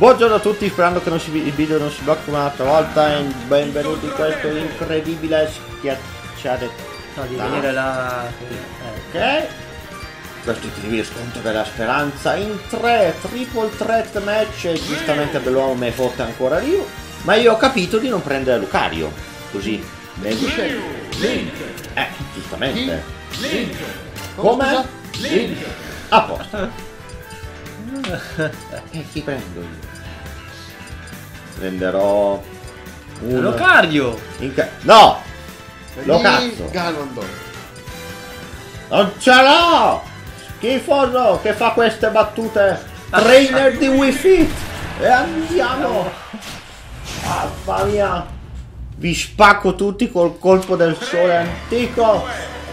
Buongiorno a tutti, sperando che il video non si blocchi un'altra volta e benvenuti in questo incredibile schiacciate. No, di venire la... Ok. Questo incredibile scontro della speranza in 3 triple threat match e giustamente Belluomo me fotte ancora io. Ma io ho capito di non prendere Lucario. Così. Giustamente. Come? A posto. E chi prendo io? Prenderò un Lucario! No! Lo cazzo! Ganondorf. Non ce l'ho! Schifoso che fa queste battute! Trainer di Wii Fit! E andiamo! Mamma mia! Vi spacco tutti col colpo del sole antico!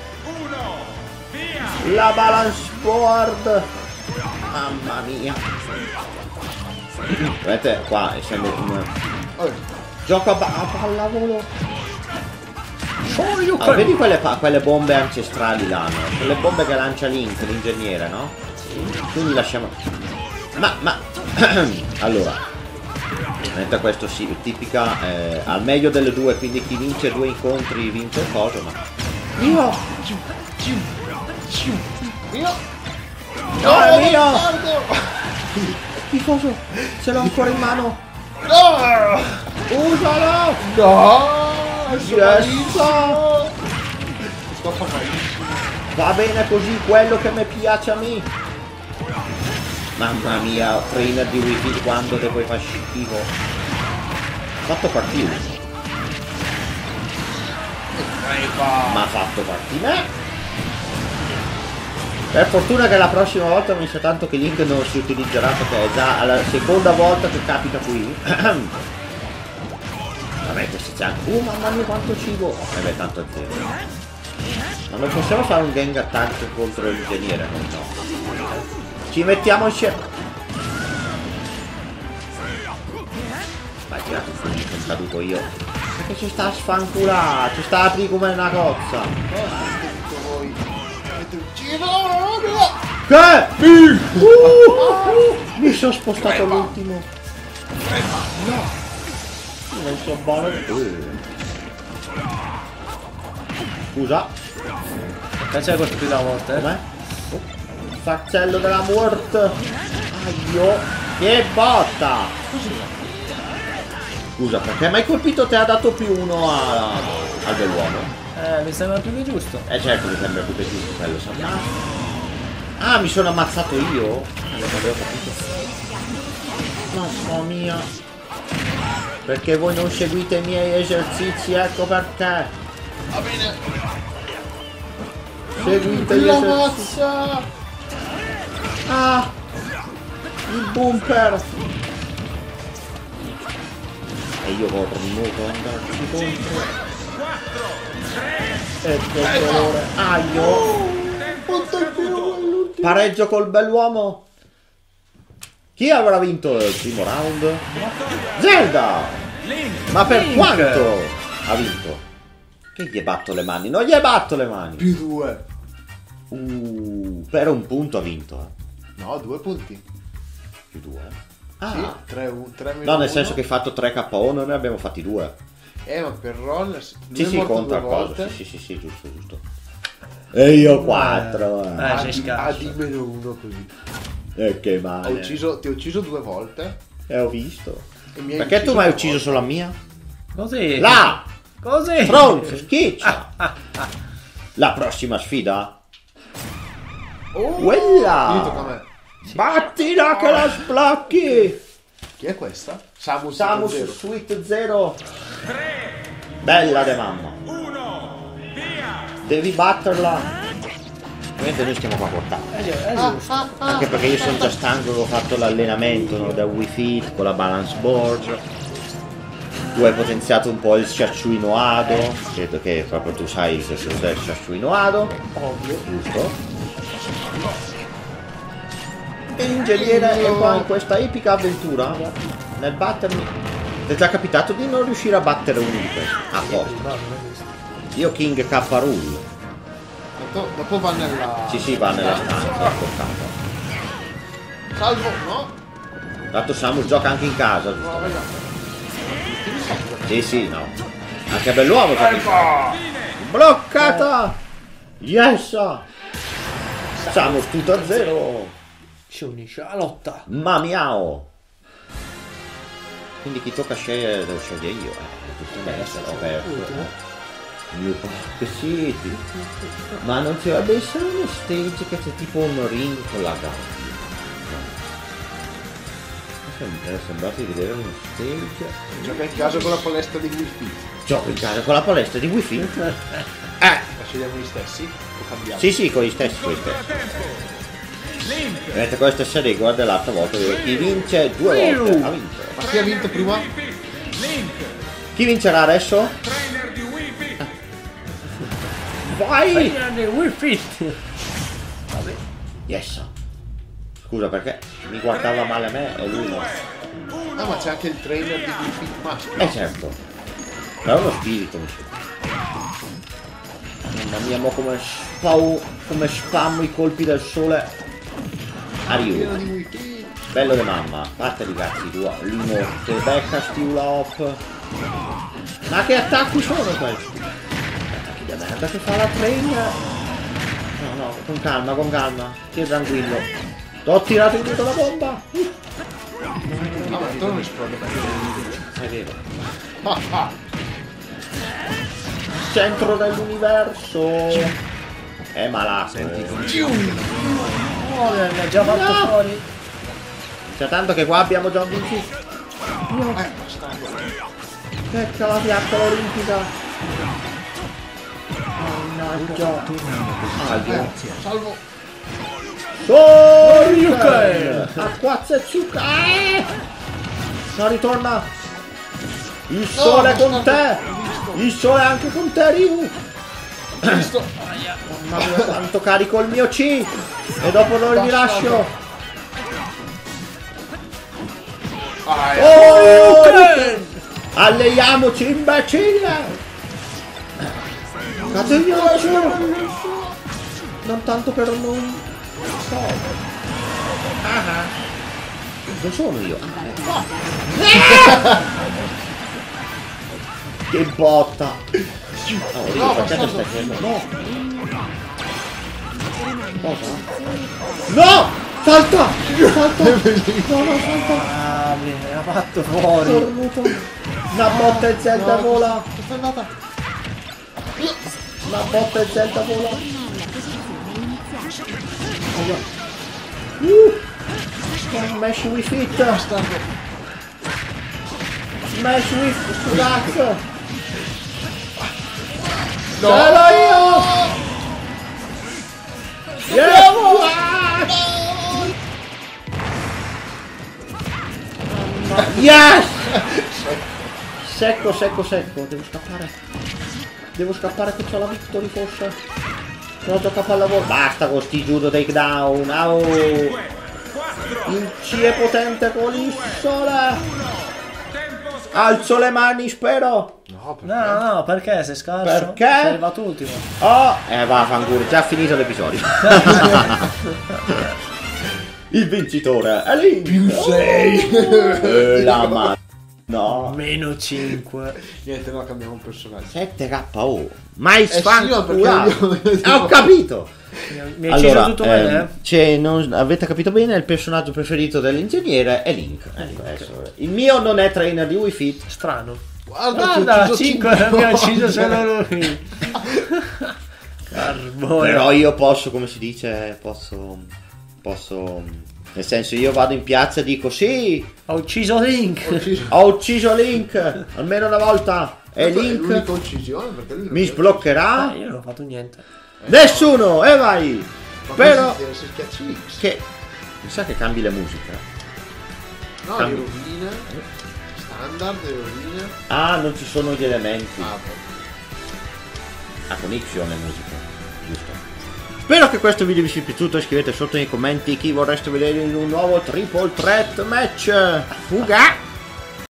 La balance board! Mamma mia! Vedete qua, essendo un gioco a pallavolo. Vedi quelle bombe ancestrali là, no? Quelle bombe che lancia Link, l'ingegnere, no? Quindi lasciamo. Ma allora, mentre questo sì, tipica al meglio delle due, quindi chi vince 2 incontri vince il coso, ma. Io! No, è mio! Schifoso! Ce l'ho ancora in mano! No! Usalo! No! Yes! Sto malissimo. Va bene così, quello che mi piace a me! Mamma mia, trainer di Wii Fit quando te puoi fare schifo! Fatto partire! Ma fatto partire me! Per fortuna che la prossima volta mi sa tanto che Link non si utilizzerà perché è già la seconda volta che capita qui. Vabbè che se c'è anche... mamma mia quanto cibo! Beh tanto è zero. Ma non possiamo fare un gang attack contro l'ingegnere, no? Ci mettiamo insieme. Vai tirato fuori, sono caduto io. Perché ci sta a sfanculare, ci sta a aprire come una cozza. Che? Mi sono spostato all'ultimo. No. Non so buono. Scusa. C'è questo qui da morte, Com'è? Faccello della morte. Aio. Che botta. Scusa, perché mi hai colpito te ha dato +1 al dell'uomo? Mi sembra più che giusto. Certo, mi sembra più che giusto quello, sa. Ah, mi sono ammazzato io? Non avevo capito. Mamma mia. Perché voi non seguite i miei esercizi, ecco perché. Va bene. Seguite gli esercizi. Ah! Il bumper! E io corro di nuovo andarci contro. E che dolore! Aio! Pareggio col bell'uomo. Chi avrà vinto il primo round? Zelda! Ma per quanto ha vinto? Che gli batto le mani? Non gli batto le mani! +2. Per un punto ha vinto. No, 2 punti. +2. Ah, sì, 3 no, nel senso che hai fatto 3 KO, noi ne abbiamo fatti 2. Ma per Ron sì, conta cosa. Sì, giusto. E io 4. Sei scarso. Di -1 così. Che male. Ti ho ucciso 2 volte. E ho visto. Perché tu mi hai ucciso solo a mia? Così. Là! Così. Pronto, schiccia. La prossima sfida? Quella! Battila che la sblocchi! Chi è questa? Samus Sweet Zero. Bella de mamma. Devi batterla. Ovviamente noi stiamo qua a portare. Anche perché io sono già stanco che ho fatto l'allenamento, no? Da Wii Fit con la balance board. Tu hai potenziato un po' il Sciacciuino Ado. Credo che proprio tu sai che cos'è il Sciacciuino Ado. Ovvio. Giusto. E l'ingegnere è qua in questa epica avventura nel battermi. Ti è già capitato di non riuscire a battere uno di questi? A posto. Io King K. Rule. Dopo va nella... Sì, va nella stanza. Salvo, no? Tanto Samus gioca anche in casa. No, vai là. Sì, no. Anche bell'uomo. Bloccata! Yes! Samus tutto a zero. Si unisce alla lotta. Mamiao. Quindi chi tocca scegliere devo scegliere io. Tutto bene, se l'ho aperto. New Park City. Ma non ci dovrebbe essere uno stage che c'è tipo un ring con la gabbia. Mi era sembrato di vedere uno stage. Gioca in casa con la palestra di Wi-Fi. Gioco in casa con la palestra di Wi-Fi. La scegliamo gli stessi? O cambiamo? Sì, con gli stessi, Vedete con le stesse regole dell'altra volta. Chi vince 2 volte ha vinto. Ma chi ha vinto prima? Chi vincerà adesso? Vai! Wii Fit. Yes! Scusa perché mi guardava male a me e lui no. Ah, ma c'è anche il trainer di Wi-Fi maschio. Certo. Però è uno spirito. Mamma mia, mo come spammo i colpi del sole. Pieno Ariu. di Wi-Fi. Bello di mamma. Parte di cazzi tua. Limorte. Becca Steel Up. Ma che attacchi sono questi? Attacchi di merda che fa la trainer. No, con calma. Che tranquillo. T'ho tirato indietro la bomba. Ah, ma tu non esplode perché È vero. Ah, ah. Centro dell'universo. È malato. Oh, mi ha già fatto fuori. C'è tanto che qua abbiamo già vinto. Bastardo. Ecco la fiaccola olimpica. Mannaggia. Salvo. Shoryuken! Acqua e zucca! No, ritorna! Il sole è con te! Il sole è anche con te, Ryu! Visto. Mamma mia, quanto carico il mio C! E dopo non li lascio! Oh! Alleiamoci, imbecille! Catenaccio! Non tanto per non... Non sono io. Che botta! No, perché te stai fermo? No! Cosa? No! Salta! Salta! No, salta! Ah, mi ha fatto fuori. Cornuto! Una botta e Zelda vola! È andata. Una botta e Zelda vola! Smash with fit! Bastardo. Smash with cazzo! No. Ce l'ho io! Yes! Secco, devo scappare che c'ho la victory forse. No, gioca a pallavolo. Basta con sti judo takedown. Au! Il C è potente con il sole. Alzo le mani, spero. No, perché? No, perché sei scarso? Perché? Sei arrivato ultimo. Oh, va, fanculo, già finito l'episodio. Il vincitore è lì. Più 6. La mano. No. Meno 5. Niente, no, cambiamo un personaggio. 7KO. Mai sì, no, sfanculato. perché Ho capito. Mi hai ucciso tutto bene? Non avete capito bene, il personaggio preferito dell'ingegnere è Link. Ecco, adesso. Il mio non è trainer di Wii Fit. Strano. Guarda, 5 abbiamo ucciso solo lui. Carbone. Però io posso, come si dice, posso... Nel senso, io vado in piazza e dico sì, Ho ucciso Link. ho ucciso Link, almeno una volta. E Link l'unica uccisione perché lui mi sbloccherà. Io non ho fatto niente. Nessuno, e vai. Ma Però deve essere schiacci X. che mi sa che cambi la musica. No, Cambi. le rovine. Standard, le rovine. Ah, non ci sono gli elementi. Ah, poi. Ah, con Y è musica, giusto. Spero che questo video vi sia piaciuto, scrivete sotto nei commenti chi vorreste vedere in un nuovo Triple Threat match. Fuga!